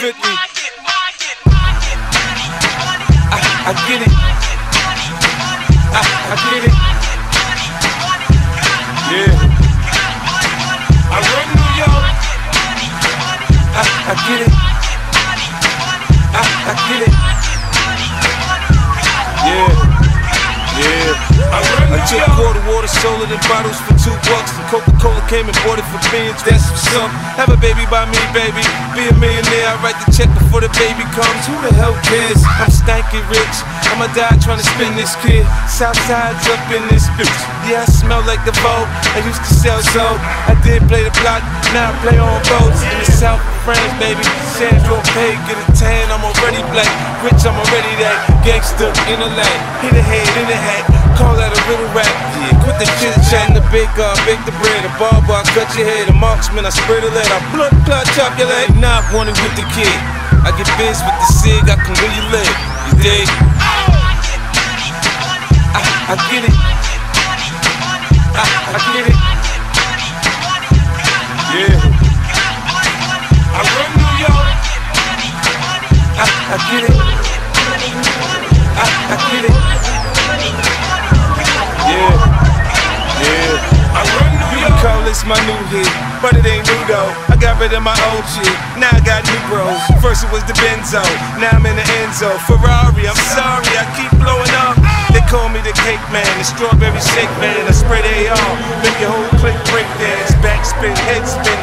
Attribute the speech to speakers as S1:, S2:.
S1: 50. I get it. I get it. Yeah. I run New York. I get it. I get it. Yeah. I took quarter water, sold it in bottles for $2. And Coca-Cola came and bought it for beans. That's what's up. Have a baby by me, baby. Be a millionaire. I write the check before the baby comes. Who the hell cares? I'm stanky rich. I'ma die trying to spin this kid. Southside's up in this bitch. Yeah, I smell like the Vogue. I used to sell soap. I did play the block. Now I play on boats in the south of France, baby. Sandro Pay, get a tan. I'm already black. Rich, I'm already that. Gangster in the lane. Hit a head in the hat. Call that a little rap, yeah. Quit the chit chat, the bake the bread. A barber, I cut your head. A marksman, I spray the lead. I blood clot, chop your leg. Nah, I wanted with the kid. I get biz with the cig, I can where you live. You dig? I get it. I get it. Yeah. I run New York. I get it. I get it. Yeah. I run New York. You can call this my new hit, but it ain't new though. I got rid of my old shit, now I got new bros. First it was the Benzo, now I'm in the Enzo. Ferrari, I'm sorry, I keep blowing up. They call me the cake man, the strawberry shake man. I spray the AR, make your whole clique break dance. Backspin, head spin,